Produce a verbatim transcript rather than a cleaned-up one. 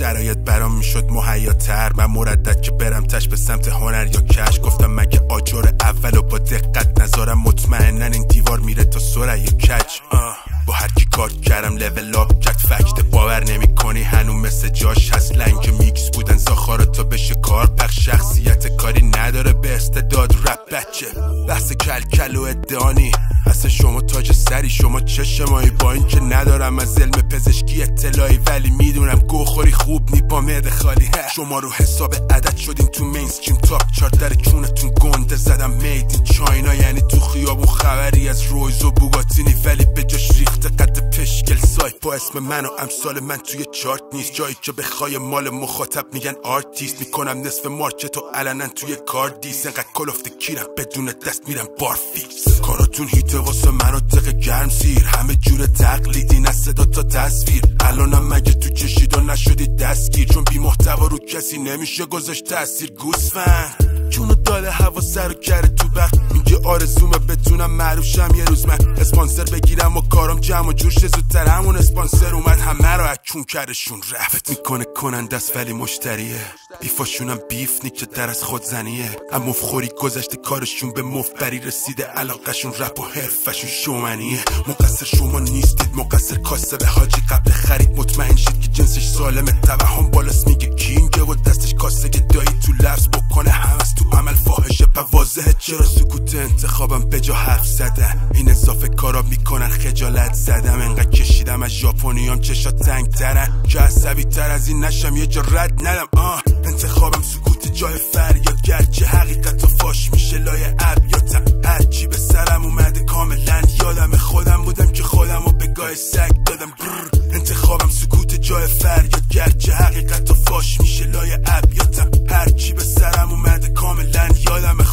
شرایط برام میشد مهیاتر. من مردد که برم تش به سمت هنر یا کش. گفتم مگه آجر اولو با دقت نذارم، مطمئنن این دیوار میره تا سرعه یا کج. با هر کی کار کردم لول آپ کرد فکت. باور نمی کنی هنوز مثل جاش هست. لنگ میکس بودن زاخارا تا بشه کار پخش. شخصیت کاری نداره به استعداد رپ بچه. بحث کل کل و ادعانی اصلا شما تاج سری، شما چشمایی. با این که ندارم از علم پزشکی اطلاعی، ولی میدونم گوخوری خوب نی با معده خالی. شما رو حساب عدد شدین تو مینستریم تاپ چارت. در چونتون گنده زدم مید این چاینا، یعنی تو خیابون خبری از رویز و بوگاتینی، ولی به جاش ریخته قد پشکل سایت. با اسم من و امثال من توی چارت نیست. جایی که بخوای مال مخاطب میگن آرتیست. میکنم نصف مارکت و علنا توی کار دیست. انقدر کلافته کیرم بدون دست میرم بارفیکس. کاراتون هیته واسه مناطق گرم سیر. همه جور تقلیدی نه صدا تا تصویر. الانم مگه تو چشیدا نشدی دستگیر؟ چون بی محتوا رو کسی نمیشه گذاشت تاثیر. گوسفند چونو داده هوا سر و کره تو بخت. میگه آرزومه بتونم معروف شم یه روز من. اسپانسر بگیرم و کارم جمع و جور شه زودتر. همون اسپانسر اومد همه رو اکون کردشون رفت. میکنه کننده است ولی مشتریه. بیفاشونم بیف نیکه در از خود زنیه. اما مفخوری گذشته کارشون به مفبری رسیده. علاقشون رپ و حرفشون شومنیه. مقصر شما نیستید، مقصر کاسه به حاجی قبل خرید. مطمئن شید که جنسش سالمه. توهم بالاست میگه کینگه و دستش کاسه که دایی تو لفظ بکنه. همست تو عمل فاحشه و واضحه. چرا سکوت انتخابم به جا حرف زدن؟ این اضافه کارا میکنن خجالت زدم. انقدر کشیدم از ژاپنیام چشا تنگ ترن که عصبی تر از این نشم یه جا رد ندم. آه انتخابم سکوت جای فریاد، گرچه حقیقت و فاش میشه لای ابیاتم. هرچی به سرم اومده کاملا یادم خودم بودم که خودم و به گاه سگ دادم. برر. انتخابم سکوت جای فریاد، گرچه حقیقت و فاش میشه لای ابیاتم. هرچی به سرم اومده کاملا یادم